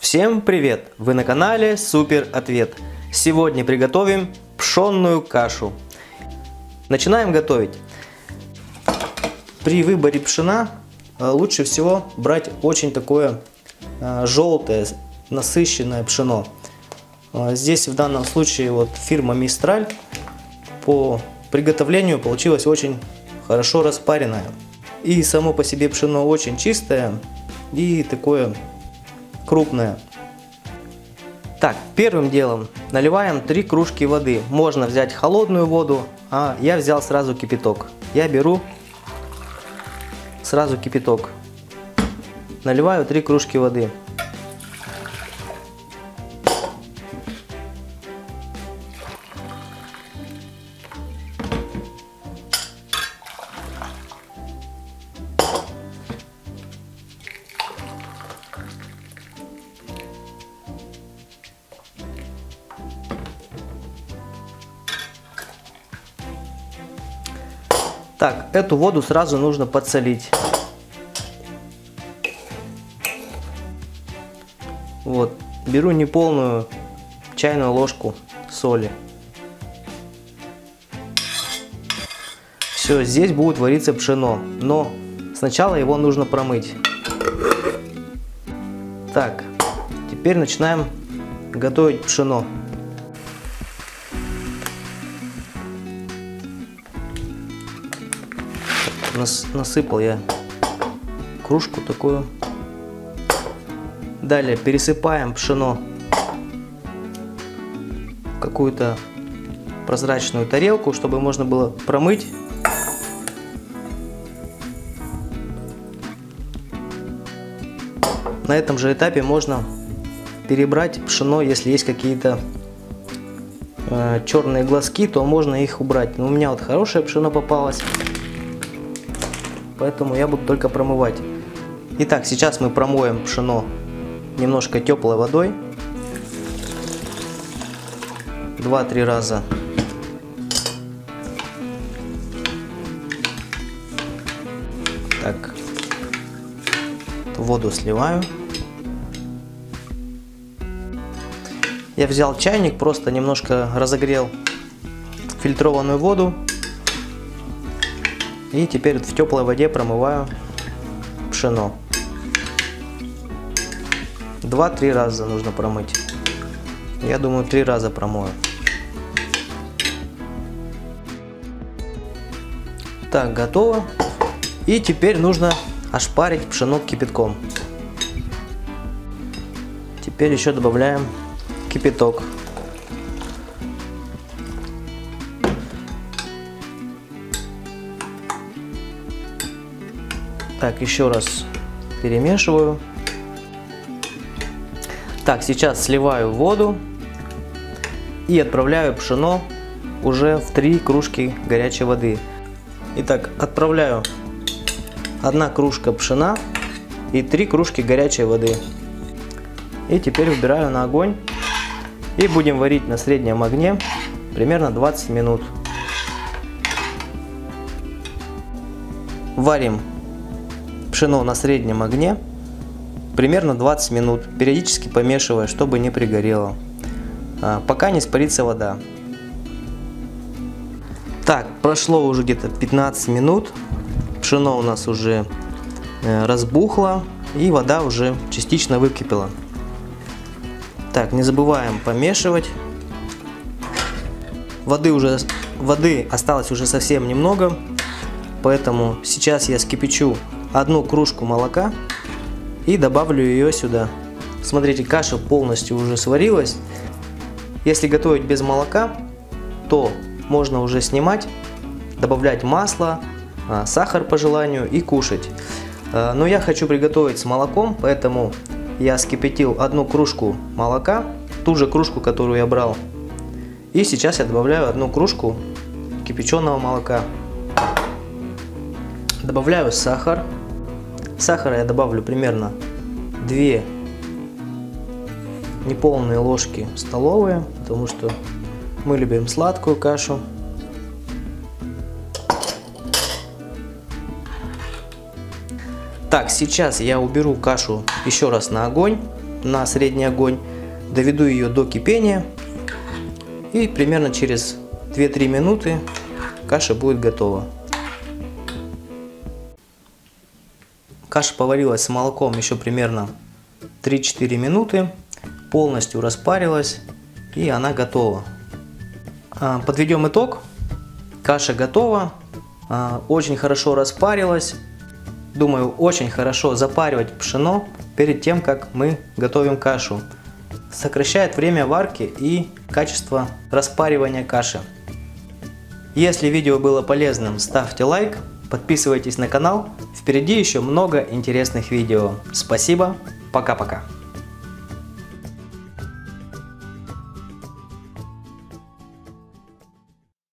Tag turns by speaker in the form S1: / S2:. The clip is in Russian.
S1: Всем привет! Вы на канале Супер Ответ. Сегодня приготовим пшенную кашу. Начинаем готовить. При выборе пшена лучше всего брать очень такое желтое, насыщенное пшено. Здесь в данном случае вот фирма Мистраль. По приготовлению получилось очень хорошо распаренное. И само по себе пшено очень чистое и такое крупное. Так, первым делом наливаем 3 кружки воды. Можно взять холодную воду, а я взял сразу кипяток. Я беру сразу кипяток. Наливаю 3 кружки воды. Так, эту воду сразу нужно подсолить. Вот, беру неполную чайную ложку соли. Все, здесь будет вариться пшено, но сначала его нужно промыть. Так, теперь начинаем готовить пшено. Насыпал я кружку такую. Далее пересыпаем пшено в какую-то прозрачную тарелку, чтобы можно было промыть. На этом же этапе можно перебрать пшено, если есть какие-то черные глазки, то можно их убрать. Но у меня вот хорошее пшено попалось. Поэтому я буду только промывать. Итак, сейчас мы промоем пшено немножко теплой водой. 2-3 раза. Так. Воду сливаю. Я взял чайник, просто немножко разогрел фильтрованную воду. И теперь в теплой воде промываю пшено. 2-3 раза нужно промыть. Я думаю, 3 раза промою. Так, готово. И теперь нужно ошпарить пшено кипятком. Теперь еще добавляем кипяток. Так, еще раз перемешиваю. Так, сейчас сливаю воду и отправляю пшено уже в 3 кружки горячей воды. Итак, отправляю 1 кружка пшена и 3 кружки горячей воды. И теперь убираю на огонь и будем варить на среднем огне примерно 20 минут. Варим пшено на среднем огне примерно 20 минут, периодически помешивая, чтобы не пригорело, пока не испарится вода. Так, прошло уже где-то 15 минут, пшено у нас уже разбухло и вода уже частично выкипела. Так, не забываем помешивать. Воды осталось уже совсем немного, поэтому сейчас я вскипячу 1 кружку молока и добавлю ее сюда. Смотрите, каша полностью уже сварилась. Если готовить без молока, то можно уже снимать, добавлять масло, сахар по желанию и кушать. Но я хочу приготовить с молоком, поэтому я вскипятил 1 кружку молока, ту же кружку, которую я брал. И сейчас я добавляю 1 кружку кипяченого молока. Добавляю сахар. Сахара я добавлю примерно 2 неполные ложки столовые, потому что мы любим сладкую кашу. Так, сейчас я уберу кашу еще раз на огонь на средний огонь, доведу ее до кипения, и примерно через 2-3 минуты каша будет готова. Каша поварилась с молоком еще примерно 3-4 минуты, полностью распарилась, и она готова. Подведем итог. Каша готова, очень хорошо распарилась. Думаю, очень хорошо запаривать пшено перед тем, как мы готовим кашу. Сокращает время варки и качество распаривания каши. Если видео было полезным, ставьте лайк, подписывайтесь на канал. Впереди еще много интересных видео. Спасибо, пока-пока.